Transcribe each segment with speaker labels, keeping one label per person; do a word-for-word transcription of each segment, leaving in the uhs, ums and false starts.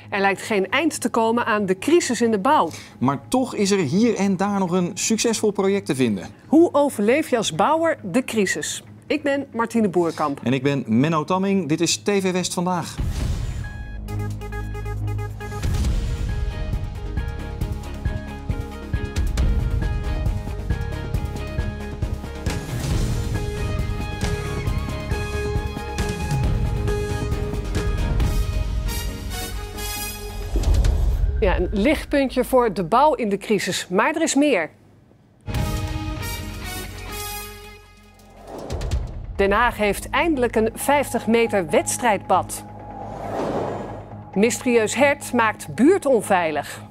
Speaker 1: Er lijkt geen eind te komen aan de crisis in de bouw.
Speaker 2: Maar toch is er hier en daar nog een succesvol project te vinden.
Speaker 1: Hoe overleef je als bouwer de crisis? Ik ben Martine Boerkamp.
Speaker 2: En ik ben Menno Tamming. Dit is T V West vandaag.
Speaker 1: Ja, een lichtpuntje voor de bouw in de crisis, maar er is meer. Den Haag heeft eindelijk een vijftig meter wedstrijdbad. Mysterieus hert maakt buurt onveilig.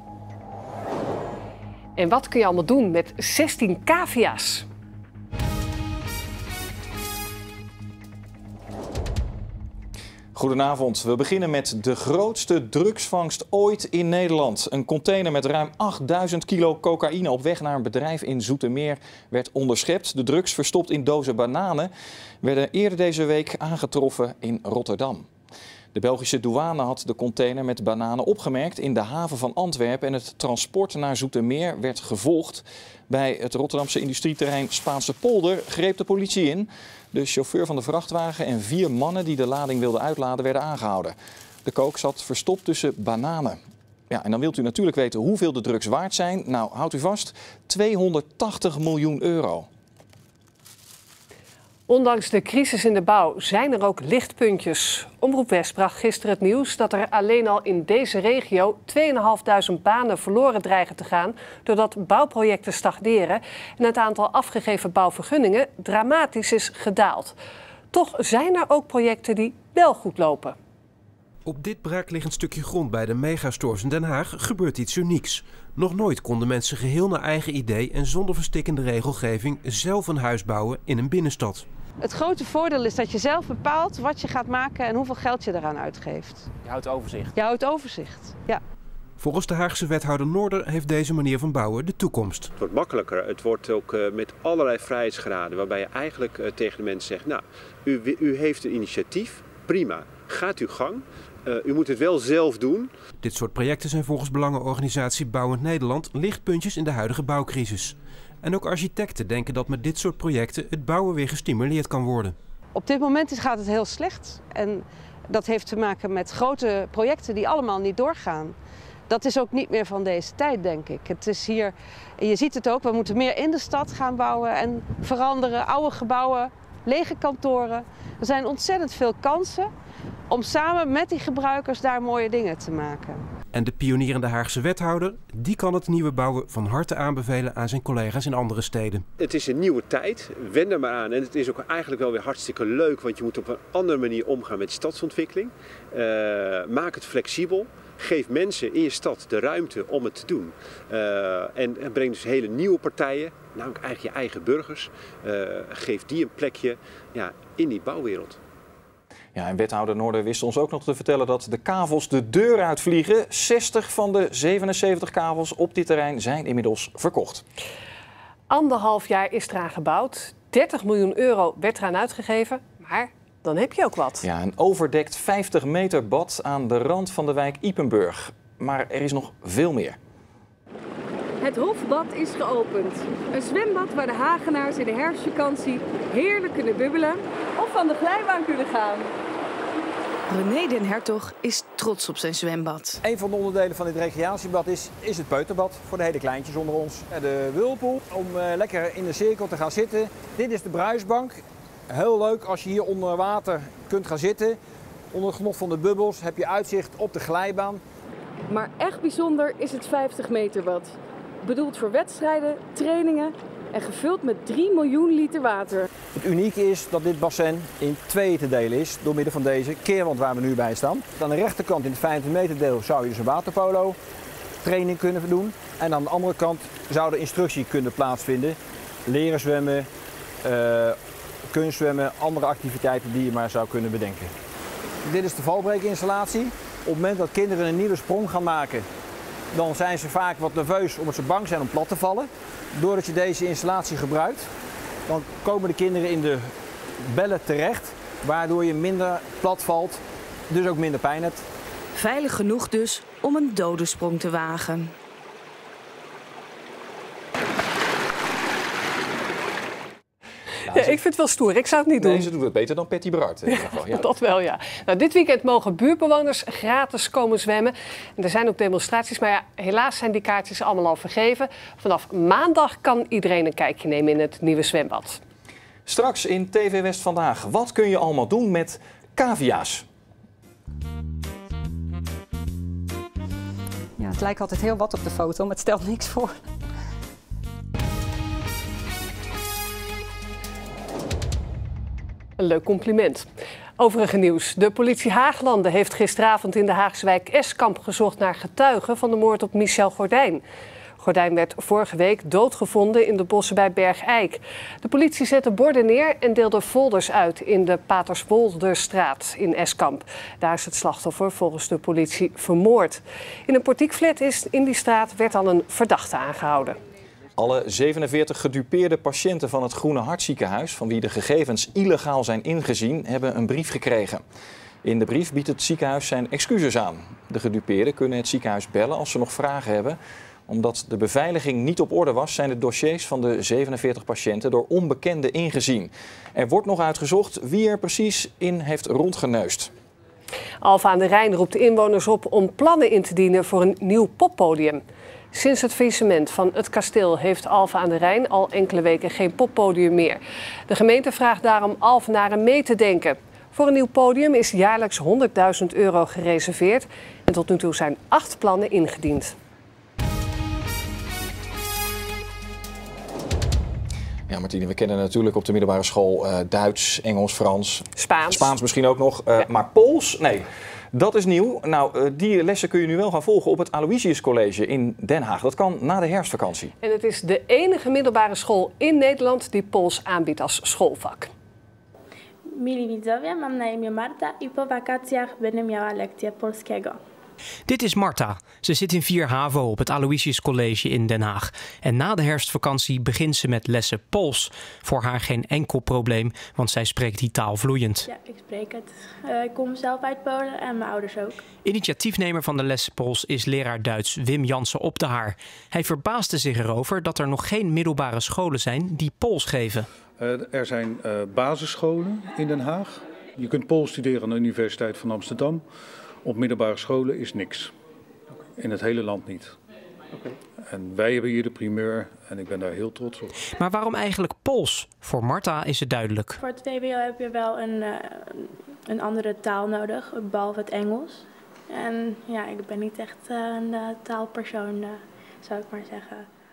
Speaker 1: En wat kun je allemaal doen met zestien cavia's?
Speaker 2: Goedenavond. We beginnen met de grootste drugsvangst ooit in Nederland. Een container met ruim achtduizend kilo cocaïne op weg naar een bedrijf in Zoetermeer werd onderschept. De drugs, verstopt in dozen bananen, werden eerder deze week aangetroffen in Rotterdam. De Belgische douane had de container met bananen opgemerkt in de haven van Antwerpen en het transport naar Zoetermeer werd gevolgd. Bij het Rotterdamse industrieterrein Spaanse Polder greep de politie in. De chauffeur van de vrachtwagen en vier mannen die de lading wilden uitladen werden aangehouden. De coke zat verstopt tussen bananen. Ja, en dan wilt u natuurlijk weten hoeveel de drugs waard zijn. Nou, houdt u vast, tweehonderdtachtig miljoen euro.
Speaker 1: Ondanks de crisis in de bouw zijn er ook lichtpuntjes. Omroep West bracht gisteren het nieuws dat er alleen al in deze regio tweeduizend vijfhonderd banen verloren dreigen te gaan doordat bouwprojecten stagneren en het aantal afgegeven bouwvergunningen dramatisch is gedaald. Toch zijn er ook projecten die wel goed lopen.
Speaker 3: Op dit braakliggend stukje grond bij de megastores in Den Haag gebeurt iets unieks. Nog nooit konden mensen geheel naar eigen idee en zonder verstikkende regelgeving zelf een huis bouwen in een binnenstad.
Speaker 4: Het grote voordeel is dat je zelf bepaalt wat je gaat maken en hoeveel geld je eraan uitgeeft.
Speaker 5: Je houdt overzicht.
Speaker 4: Je houdt overzicht, ja.
Speaker 3: Volgens de Haagse wethouder Noorder heeft deze manier van bouwen de toekomst.
Speaker 6: Het wordt makkelijker. Het wordt ook uh, met allerlei vrijheidsgraden waarbij je eigenlijk uh, tegen de mensen zegt, nou, u, u heeft een initiatief, prima, gaat uw gang. Uh, u moet het wel zelf doen.
Speaker 3: Dit soort projecten zijn volgens belangenorganisatie Bouwend Nederland lichtpuntjes in de huidige bouwcrisis. En ook architecten denken dat met dit soort projecten het bouwen weer gestimuleerd kan worden.
Speaker 4: Op dit moment gaat het heel slecht en dat heeft te maken met grote projecten die allemaal niet doorgaan. Dat is ook niet meer van deze tijd, denk ik. Het is hier, je ziet het ook, we moeten meer in de stad gaan bouwen en veranderen, oude gebouwen, lege kantoren. Er zijn ontzettend veel kansen om samen met die gebruikers daar mooie dingen te maken.
Speaker 3: En de pionierende Haagse wethouder, die kan het nieuwe bouwen van harte aanbevelen aan zijn collega's in andere steden.
Speaker 6: Het is een nieuwe tijd, wend er maar aan. En het is ook eigenlijk wel weer hartstikke leuk, want je moet op een andere manier omgaan met stadsontwikkeling. Uh, maak het flexibel. Geef mensen in je stad de ruimte om het te doen. Uh, en, en breng dus hele nieuwe partijen, namelijk eigenlijk je eigen burgers. Uh, geef die een plekje ja, in die bouwwereld.
Speaker 2: Ja, en wethouder Noorder wist ons ook nog te vertellen dat de kavels de deur uitvliegen. zestig van de zevenenzeventig kavels op dit terrein zijn inmiddels verkocht.
Speaker 1: Anderhalf jaar is eraan gebouwd. dertig miljoen euro werd eraan uitgegeven, maar dan heb je ook wat.
Speaker 2: Ja, een overdekt vijftig meter bad aan de rand van de wijk Ypenburg. Maar er is nog veel meer.
Speaker 7: Het Hofbad is geopend. Een zwembad waar de Hagenaars in de herfstvakantie heerlijk kunnen bubbelen of van de glijbaan kunnen gaan.
Speaker 8: René den Hertog is trots op zijn zwembad.
Speaker 5: Een van de onderdelen van dit recreatiebad is, is het peuterbad voor de hele kleintjes onder ons. De whirlpool om uh, lekker in de cirkel te gaan zitten. Dit is de bruisbank. Heel leuk als je hier onder water kunt gaan zitten. Onder het genot van de bubbels heb je uitzicht op de glijbaan.
Speaker 7: Maar echt bijzonder is het vijftig meter bad. Bedoeld voor wedstrijden, trainingen en gevuld met drie miljoen liter water.
Speaker 5: Het unieke is dat dit bassin in tweeën te delen is door middel van deze keerwand waar we nu bij staan. Aan de rechterkant in het vijftig meter deel zou je dus een waterpolo training kunnen doen. En aan de andere kant zou de instructie kunnen plaatsvinden. Leren zwemmen, uh, kunstzwemmen, andere activiteiten die je maar zou kunnen bedenken. Dit is de valbreekinstallatie. Op het moment dat kinderen een nieuwe sprong gaan maken, dan zijn ze vaak wat nerveus omdat ze bang zijn om plat te vallen. Doordat je deze installatie gebruikt, dan komen de kinderen in de bellen terecht, waardoor je minder plat valt, dus ook minder pijn hebt.
Speaker 8: Veilig genoeg dus om een dodensprong te wagen.
Speaker 1: Ja, ik vind het wel stoer. Ik zou het niet doen.
Speaker 2: Nee, ze doet het beter dan Patty Bart. In ieder geval. Ja.
Speaker 1: Dat wel, ja. Nou, dit weekend mogen buurtbewoners gratis komen zwemmen. En er zijn ook demonstraties, maar ja, helaas zijn die kaartjes allemaal al vergeven. Vanaf maandag kan iedereen een kijkje nemen in het nieuwe zwembad.
Speaker 2: Straks in T V West vandaag. Wat kun je allemaal doen met cavia's?
Speaker 9: Ja, het lijkt altijd heel wat op de foto, maar het stelt niks voor.
Speaker 1: Een leuk compliment. Overige nieuws. De politie Haaglanden heeft gisteravond in de Haagse wijk Eskamp gezocht naar getuigen van de moord op Michel Gordijn. Gordijn werd vorige week doodgevonden in de bossen bij Bergijk. De politie zette borden neer en deelde folders uit in de Paterswolderstraat in Eskamp. Daar is het slachtoffer volgens de politie vermoord. In een portiekflat is in die straat werd al een verdachte aangehouden.
Speaker 2: Alle zevenenveertig gedupeerde patiënten van het Groene Hartziekenhuis, van wie de gegevens illegaal zijn ingezien, hebben een brief gekregen. In de brief biedt het ziekenhuis zijn excuses aan. De gedupeerden kunnen het ziekenhuis bellen als ze nog vragen hebben. Omdat de beveiliging niet op orde was, zijn de dossiers van de zevenenveertig patiënten door onbekenden ingezien. Er wordt nog uitgezocht wie er precies in heeft rondgeneust.
Speaker 1: Alphen aan de Rijn roept de inwoners op om plannen in te dienen voor een nieuw poppodium. Sinds het faillissement van het kasteel heeft Alphen aan de Rijn al enkele weken geen poppodium meer. De gemeente vraagt daarom Alphenaren mee te denken. Voor een nieuw podium is jaarlijks honderdduizend euro gereserveerd. En tot nu toe zijn acht plannen ingediend.
Speaker 2: Ja, Martine, we kennen natuurlijk op de middelbare school uh, Duits, Engels, Frans.
Speaker 1: Spaans.
Speaker 2: Spaans misschien ook nog. Uh, ja. Maar Pools, nee. Dat is nieuw. Nou, uh, die lessen kun je nu wel gaan volgen op het Aloysius College in Den Haag. Dat kan na de herfstvakantie.
Speaker 1: En het is de enige middelbare school in Nederland die Pools aanbiedt als schoolvak.
Speaker 10: Mili widzowie, mam na imię Marta i po wakacjach będę miała lekcję polskiego.
Speaker 11: Dit is Marta. Ze zit in vier HAVO op het Aloysius College in Den Haag. En na de herfstvakantie begint ze met lessen Pools. Voor haar geen enkel probleem, want zij spreekt die taal vloeiend.
Speaker 10: Ja, ik spreek het. Uh, ik kom zelf uit Polen en mijn ouders ook.
Speaker 11: Initiatiefnemer van de lessen Pools is leraar Duits Wim Jansen op de Haar. Hij verbaasde zich erover dat er nog geen middelbare scholen zijn die Pools geven.
Speaker 12: Uh, er zijn uh, basisscholen in Den Haag. Je kunt Pools studeren aan de Universiteit van Amsterdam. Op middelbare scholen is niks. In het hele land niet. Okay. En wij hebben hier de primeur en ik ben daar heel trots op.
Speaker 11: Maar waarom eigenlijk Pools? Voor Marta is het duidelijk.
Speaker 10: Voor het V W O heb je wel een, uh, een andere taal nodig, behalve het Engels. En ja, ik ben niet echt uh, een uh, taalpersoon, uh, zou ik maar zeggen.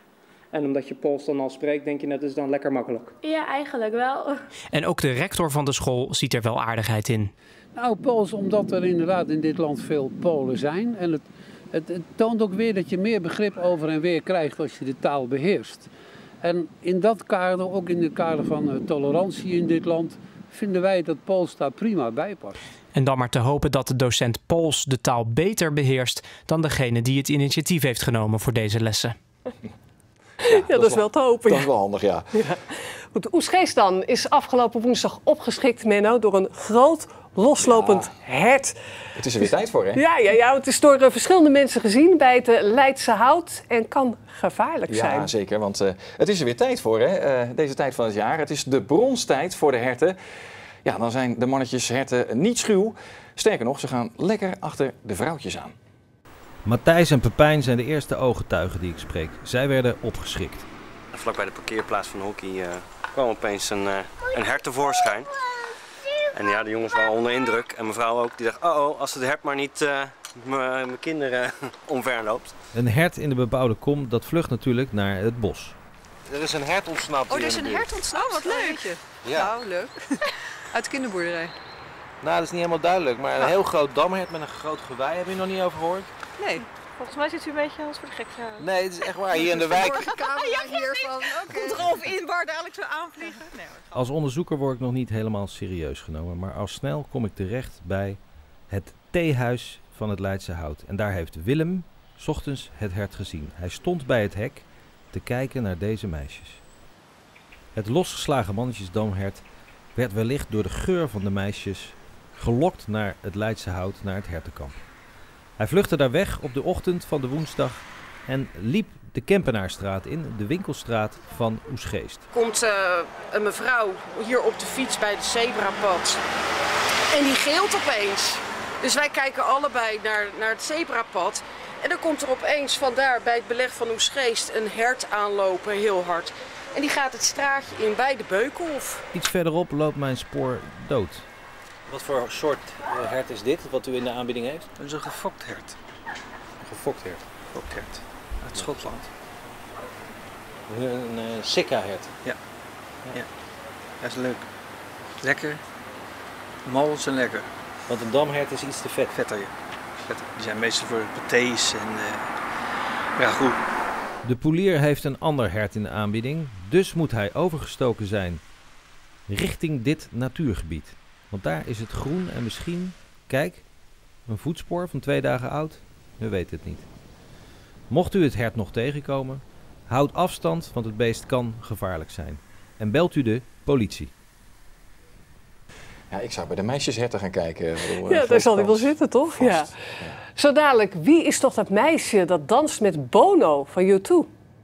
Speaker 11: En omdat je Pools dan al spreekt, denk je dat is dan lekker makkelijk?
Speaker 10: Ja, eigenlijk wel.
Speaker 11: En ook de rector van de school ziet er wel aardigheid in.
Speaker 13: Nou, Pools, omdat er inderdaad in dit land veel Polen zijn. En het, het, het toont ook weer dat je meer begrip over en weer krijgt als je de taal beheerst. En in dat kader, ook in het kader van uh, tolerantie in dit land, vinden wij dat Pools daar prima bij past.
Speaker 11: En dan maar te hopen dat de docent Pools de taal beter beheerst dan degene die het initiatief heeft genomen voor deze lessen.
Speaker 1: Ja, ja, dat, dat is wel te hopen.
Speaker 2: Dat is wel handig, ja. ja.
Speaker 1: Goed, Oegstgeest dan is afgelopen woensdag opgeschikt, Menno, door een groot loslopend ja. hert.
Speaker 2: Het is er weer tijd voor, hè?
Speaker 1: Ja, ja, ja, het is door uh, verschillende mensen gezien bij het uh, Leidse Hout en kan gevaarlijk
Speaker 2: ja,
Speaker 1: zijn.
Speaker 2: Ja, zeker, want uh, het is er weer tijd voor, hè? Uh, deze tijd van het jaar. Het is de bronstijd voor de herten. Ja, dan zijn de mannetjes herten niet schuw. Sterker nog, ze gaan lekker achter de vrouwtjes aan.
Speaker 14: Matthijs en Pepijn zijn de eerste ooggetuigen die ik spreek. Zij werden opgeschrikt.
Speaker 15: Vlak bij de parkeerplaats van hockey uh, kwam opeens een, uh, een hert tevoorschijn. En ja, de jongens waren onder indruk en mevrouw ook. Die dacht, oh oh, als het hert maar niet uh, mijn kinderen omverloopt.
Speaker 14: Een hert in de bebouwde kom, dat vlucht natuurlijk naar het bos.
Speaker 15: Er is een hert ontsnapt.
Speaker 16: Oh, er is een hert ontsnapt? Oh, wat leuk. Ja. Nou, leuk. Uit de kinderboerderij.
Speaker 15: Nou, dat is niet helemaal duidelijk, maar een heel groot damhert met een groot gewei. Heb je nog niet over gehoord?
Speaker 16: Nee. Volgens mij zit u een beetje als voor de gek gehouden.
Speaker 15: Nee, het is echt waar. Hier in de wijk.
Speaker 16: De camera hiervan. Okay. Komt er al in, waar dadelijk zo aanvliegen. Nee,
Speaker 14: als onderzoeker word ik nog niet helemaal serieus genomen. Maar al snel kom ik terecht bij het theehuis van het Leidse Hout. En daar heeft Willem 's ochtends het hert gezien. Hij stond bij het hek te kijken naar deze meisjes. Het losgeslagen mannetjesdamhert werd wellicht door de geur van de meisjes gelokt naar het Leidse Hout, naar het hertenkamp. Hij vluchtte daar weg op de ochtend van de woensdag en liep de Kempenaarstraat in, de winkelstraat van Oesgeest.
Speaker 17: Komt uh, een mevrouw hier op de fiets bij de zebrapad en die gilt opeens. Dus wij kijken allebei naar, naar het zebrapad en dan komt er opeens vandaar bij het beleg van Oesgeest een hert aanlopen, heel hard. En die gaat het straatje in bij de Beukenhof.
Speaker 14: Iets verderop loopt mijn spoor dood.
Speaker 18: Wat voor soort uh, hert is dit, wat u in de aanbieding heeft?
Speaker 19: Dat is een gefokt hert.
Speaker 18: Een gefokt hert?
Speaker 19: Gefokt hert. Uit Schotland.
Speaker 18: Een, een uh, Sika-hert?
Speaker 19: Ja. ja. Dat is leuk. Lekker. Mals en lekker.
Speaker 18: Want een damhert is iets te vet.
Speaker 19: Vetter, ja. Vetter. Die zijn meestal voor patés en uh, ragout.
Speaker 14: De poelier heeft een ander hert in de aanbieding, dus moet hij overgestoken zijn richting dit natuurgebied. Want daar is het groen en misschien, kijk, een voetspoor van twee dagen oud. We weten het niet. Mocht u het hert nog tegenkomen, houd afstand, want het beest kan gevaarlijk zijn. En belt u de politie.
Speaker 2: Ja, ik zou bij de meisjesherten gaan kijken. Bedoel,
Speaker 1: ja, daar zal hij wel zitten, toch? Ja. Ja. Zo dadelijk, wie is toch dat meisje dat danst met Bono van U twee?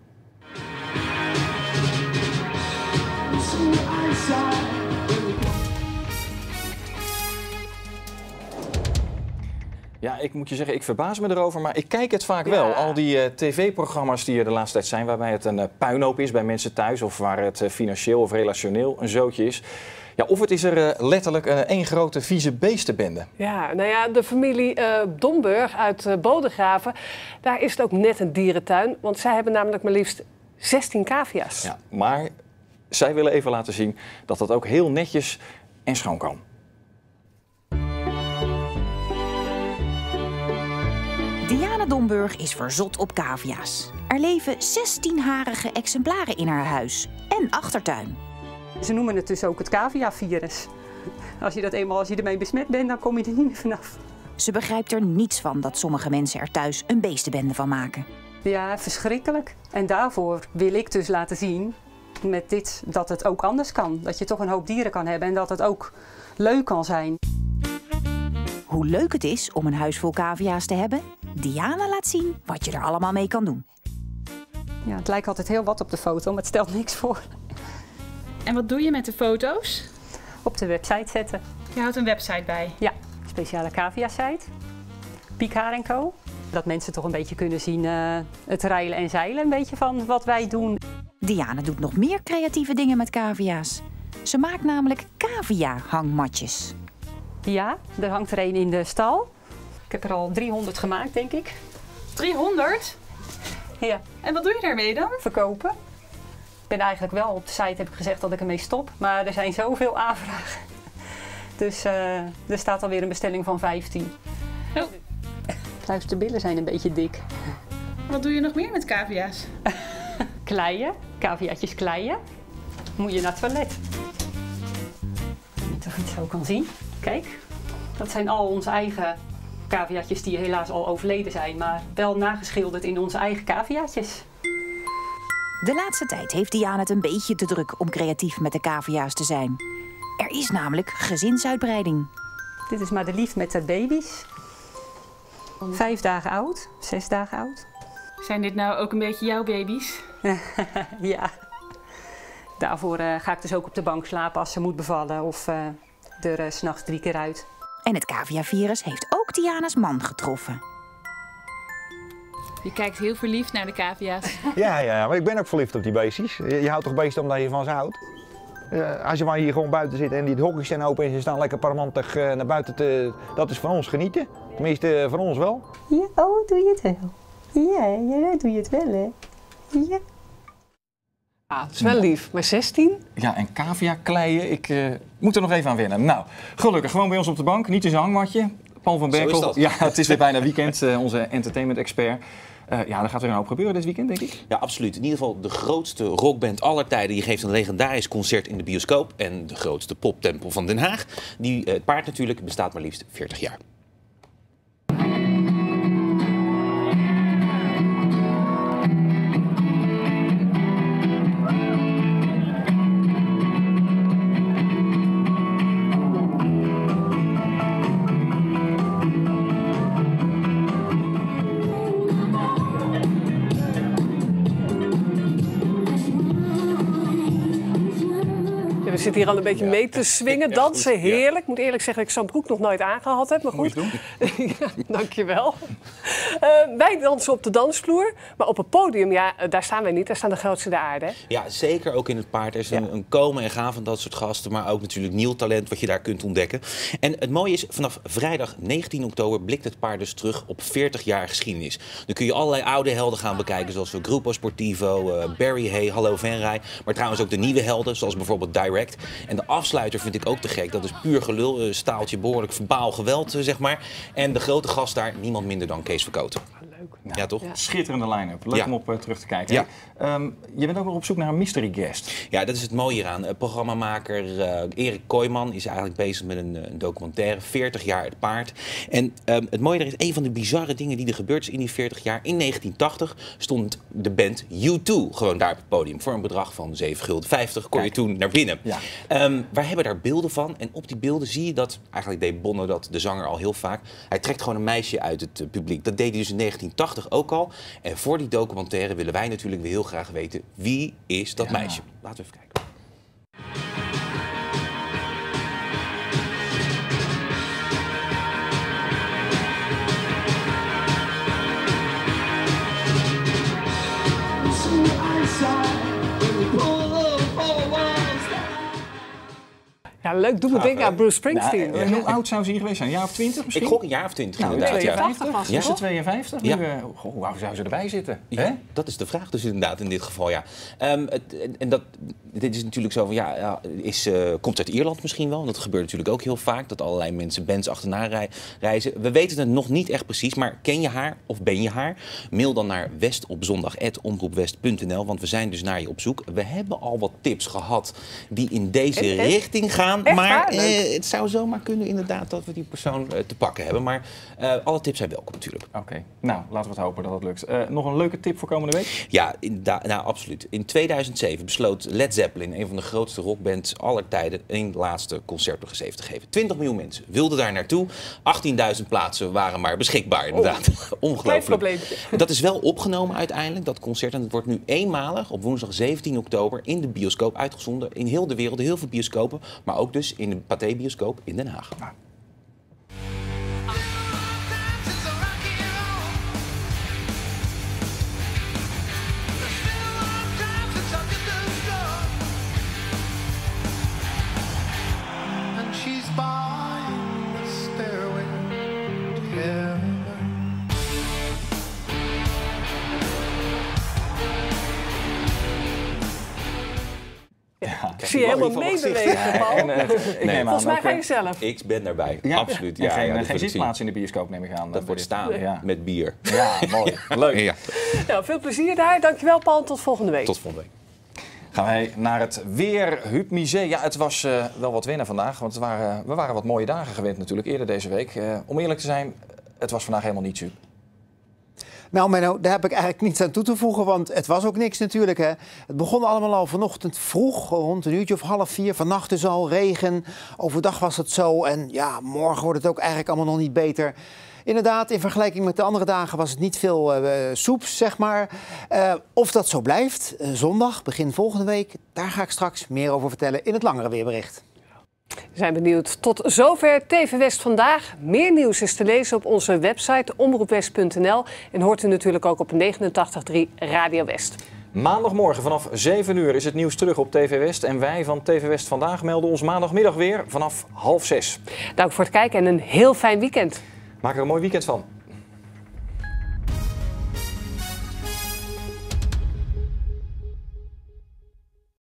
Speaker 2: Ja, ik moet je zeggen, ik verbaas me erover, maar ik kijk het vaak wel. Ja. Al die uh, tv-programma's die er de laatste tijd zijn, waarbij het een uh, puinhoop is bij mensen thuis, of waar het uh, financieel of relationeel een zootje is. Ja, of het is er uh, letterlijk uh, één grote vieze beestenbende.
Speaker 1: Ja, nou ja, de familie uh, Domburg uit uh, Bodegraven, daar is het ook net een dierentuin, want zij hebben namelijk maar liefst zestien cavia's.
Speaker 2: Ja, maar zij willen even laten zien dat dat ook heel netjes en schoon kan.
Speaker 20: Diana Domburg is verzot op cavia's. Er leven zestienharige exemplaren in haar huis en achtertuin.
Speaker 9: Ze noemen het dus ook het cavia-virus. Als je dat eenmaal, als je ermee besmet bent, dan kom je er niet meer vanaf.
Speaker 20: Ze begrijpt er niets van dat sommige mensen er thuis een beestenbende van maken.
Speaker 9: Ja, verschrikkelijk. En daarvoor wil ik dus laten zien met dit dat het ook anders kan. Dat je toch een hoop dieren kan hebben en dat het ook leuk kan zijn.
Speaker 20: Hoe leuk het is om een huis vol cavia's te hebben? Diana laat zien wat je er allemaal mee kan doen.
Speaker 9: Ja, het lijkt altijd heel wat op de foto, maar het stelt niks voor.
Speaker 21: En wat doe je met de foto's?
Speaker 9: Op de website zetten.
Speaker 21: Je houdt een website bij?
Speaker 9: Ja, speciale cavia-site. Piekhaar en Co. Dat mensen toch een beetje kunnen zien uh, het reilen en zeilen, een beetje van wat wij doen.
Speaker 20: Diana doet nog meer creatieve dingen met cavia's. Ze maakt namelijk cavia-hangmatjes.
Speaker 9: Ja, er hangt er een in de stal. Ik heb er al driehonderd gemaakt, denk ik.
Speaker 21: driehonderd?
Speaker 9: Ja.
Speaker 21: En wat doe je daarmee dan?
Speaker 9: Verkopen. Ik ben eigenlijk wel op de site heb ik gezegd dat ik ermee stop, maar er zijn zoveel aanvragen. Dus uh, er staat alweer een bestelling van vijftien.
Speaker 21: Oh.
Speaker 9: Trouwens, de billen zijn een beetje dik.
Speaker 21: Wat doe je nog meer met cavia's?
Speaker 9: Kleien, caviaatjes kleien. Moet je naar het toilet. Of je het zo kan zien. Kijk, dat zijn al onze eigen caviaatjes die helaas al overleden zijn, maar wel nageschilderd in onze eigen caviaatjes.
Speaker 20: De laatste tijd heeft Diana het een beetje te druk om creatief met de cavia's te zijn. Er is namelijk gezinsuitbreiding.
Speaker 9: Dit is Madelief met de baby's. Vijf dagen oud, zes dagen oud.
Speaker 21: Zijn dit nou ook een beetje jouw baby's?
Speaker 9: Ja. Daarvoor uh, ga ik dus ook op de bank slapen als ze moet bevallen of uh, er uh, 's nachts drie keer uit.
Speaker 20: En het cavia-virus heeft ook Diana's man getroffen.
Speaker 21: Je kijkt heel verliefd naar de cavia's.
Speaker 5: Ja, ja, maar ik ben ook verliefd op die beestjes. Je, je houdt toch beesten omdat je van ze houdt? Uh, als je maar hier gewoon buiten zit en die hokjes zijn open en ze staan lekker parmantig uh, naar buiten te... Dat is van ons genieten. Tenminste, uh, van ons wel.
Speaker 9: Ja, oh, doe je het wel? Ja, ja, doe je het wel, hè? Ja.
Speaker 1: Ah, het is wel lief, maar zestien?
Speaker 2: Ja, en cavia kleien, ik uh, moet er nog even aan wennen. Nou, gelukkig, gewoon bij ons op de bank, niet in zijn hangmatje. Paul van Berkel, ja, het is weer bijna weekend, uh, onze entertainment-expert. Uh, ja, dan gaat er een hoop gebeuren dit weekend, denk ik.
Speaker 22: Ja, absoluut. In ieder geval de grootste rockband aller tijden. Die geeft een legendarisch concert in de bioscoop. En de grootste poptempel van Den Haag. Die, uh, het paard natuurlijk, bestaat maar liefst veertig jaar.
Speaker 1: zit hier al een beetje
Speaker 2: Ja.
Speaker 1: mee te swingen,
Speaker 2: Ja,
Speaker 1: dansen,
Speaker 2: goed, ja.
Speaker 1: heerlijk. Ik moet eerlijk zeggen dat ik zo'n broek nog nooit aangehad heb, maar goed. Ja, dankjewel. Uh, wij dansen op de dansvloer, maar op het podium, ja, daar staan wij niet. Daar staan de grootste der aarde. Hè?
Speaker 22: Ja, zeker ook in het paard. Er is een, een komen en gaan van dat soort gasten, maar ook natuurlijk nieuw talent wat je daar kunt ontdekken. En het mooie is, vanaf vrijdag negentien oktober blikt het paard dus terug op veertig jaar geschiedenis. Dan kun je allerlei oude helden gaan bekijken, zoals Gruppo Sportivo, uh, Barry Hay, Hallo Venray. Maar trouwens ook de nieuwe helden, zoals bijvoorbeeld Direct. En de afsluiter vind ik ook te gek. Dat is puur gelul, uh, staaltje, behoorlijk verbaal geweld, uh, zeg maar. En de grote gast daar, niemand minder dan Kees Verkoten.
Speaker 2: Ja,
Speaker 22: ja, toch?
Speaker 2: Schitterende line-up. Leuk
Speaker 22: Ja.
Speaker 2: om op uh, terug te kijken.
Speaker 22: Ja.
Speaker 2: Um, je bent ook nog op zoek naar een mystery guest.
Speaker 22: Ja, dat is het mooie eraan. Uh, programmamaker uh, Erik Kooijman is eigenlijk bezig met een, uh, een documentaire. veertig jaar het paard. En um, het mooie er is, een van de bizarre dingen die er gebeurd is in die veertig jaar. In negentien tachtig stond de band U twee gewoon daar op het podium. Voor een bedrag van zeven gulden vijftig kon je toen naar binnen.
Speaker 2: Ja.
Speaker 22: Um, wij hebben daar beelden van. En op die beelden zie je dat, eigenlijk deed Bonno dat, de zanger, al heel vaak. Hij trekt gewoon een meisje uit het uh, publiek. Dat deed hij dus in negentien tachtig ook al. En voor die documentaire willen wij natuurlijk weer heel graag weten, wie is dat
Speaker 2: Ja.
Speaker 22: meisje? Laten we even kijken.
Speaker 1: Ja, leuk. Doe me
Speaker 2: Gaaf,
Speaker 1: denken
Speaker 2: hè?
Speaker 1: aan Bruce Springsteen.
Speaker 2: Nou, uh, hoe oud zou ze hier geweest zijn? Een jaar of twintig misschien?
Speaker 22: Ik gok een jaar of twintig
Speaker 2: Nou,
Speaker 22: inderdaad.
Speaker 1: tweeënvijftig
Speaker 22: ja.
Speaker 1: was ze,
Speaker 22: Ja.
Speaker 2: Is ze tweeënfijftig?
Speaker 22: Ja.
Speaker 2: Nu, uh, goh, hoe oud zou ze erbij zitten?
Speaker 22: Ja,
Speaker 2: Hè?
Speaker 22: dat is de vraag dus inderdaad in dit geval, ja. Um, het, en dat, dit is natuurlijk zo van, ja, ja is, uh, komt uit Ierland misschien wel. Dat gebeurt natuurlijk ook heel vaak, dat allerlei mensen bands achterna rei, reizen. We weten het nog niet echt precies, maar ken je haar of ben je haar? Mail dan naar westopzondag at omroepwest punt n l, want we zijn dus naar je op zoek. We hebben al wat tips gehad die in deze
Speaker 1: Echt, echt?
Speaker 22: richting gaan,
Speaker 1: Echt
Speaker 22: maar
Speaker 1: waar?
Speaker 22: uh, het zou zomaar kunnen inderdaad dat we die persoon uh, te pakken hebben. Maar uh, alle tips zijn welkom natuurlijk.
Speaker 2: Oké, okay. Nou, laten we het hopen dat het lukt. Uh, nog een leuke tip voor komende week?
Speaker 22: Ja, inderdaad, nou absoluut. In tweeduizend zeven besloot Led Zeppelin, een van de grootste rockbands aller tijden, een laatste concert door gegeven te geven. twintig miljoen mensen wilden daar naartoe. achttienduizend plaatsen waren maar beschikbaar, inderdaad.
Speaker 1: Oh,
Speaker 22: Ongelooflijk.
Speaker 1: probleempje.
Speaker 22: Dat is wel opgenomen uiteindelijk, dat concert. En het wordt nu eenmalig op woensdag zeventien oktober in de bioscoop uitgezonden. In heel de wereld, heel veel bioscopen. Maar ook dus in de Pathé-bioscoop in Den Haag.
Speaker 2: Nou.
Speaker 1: Ja, ik zie je helemaal meebewegen, Paul.
Speaker 2: En, uh, ik neem
Speaker 1: Volgens
Speaker 2: aan
Speaker 1: mij
Speaker 2: ook,
Speaker 1: ga je
Speaker 2: uh,
Speaker 1: zelf.
Speaker 22: Ik ben daarbij,
Speaker 2: Ja?
Speaker 22: absoluut.
Speaker 2: En
Speaker 22: Ja,
Speaker 2: geen,
Speaker 22: ja, dat
Speaker 2: geen
Speaker 22: wil ik
Speaker 2: zitplaats
Speaker 22: zien.
Speaker 2: in de bioscoop neem ik aan.
Speaker 22: Dat wordt staan,
Speaker 2: Ja.
Speaker 22: met bier.
Speaker 2: Ja, mooi. Leuk.
Speaker 22: Ja.
Speaker 1: Nou, veel plezier daar. Dankjewel, Paul. Tot volgende week.
Speaker 22: Tot volgende week.
Speaker 2: Gaan wij naar het weer. Huub Misé. Ja, het was uh, wel wat wennen vandaag. Want het waren, we waren wat mooie dagen gewend natuurlijk eerder deze week. Uh, om eerlijk te zijn, het was vandaag helemaal niet zo.
Speaker 3: Nou Menno, daar heb ik eigenlijk niets aan toe te voegen, want het was ook niks natuurlijk. Hè. Het begon allemaal al vanochtend vroeg, rond een uurtje of half vier. Vannacht dus al regen, overdag was het zo en ja, morgen wordt het ook eigenlijk allemaal nog niet beter. Inderdaad, in vergelijking met de andere dagen was het niet veel uh, soeps, zeg maar. Uh, of dat zo blijft, uh, zondag, begin volgende week, daar ga ik straks meer over vertellen in het langere weerbericht.
Speaker 1: We zijn benieuwd. Tot zover T V West vandaag. Meer nieuws is te lezen op onze website omroepwest punt n l. En hoort u natuurlijk ook op negenentachtig komma drie Radio West.
Speaker 2: Maandagmorgen vanaf zeven uur is het nieuws terug op T V West. En wij van T V West Vandaag melden ons maandagmiddag weer vanaf half zes.
Speaker 1: Dank voor het kijken en een heel fijn weekend.
Speaker 2: Maak er een mooi weekend van.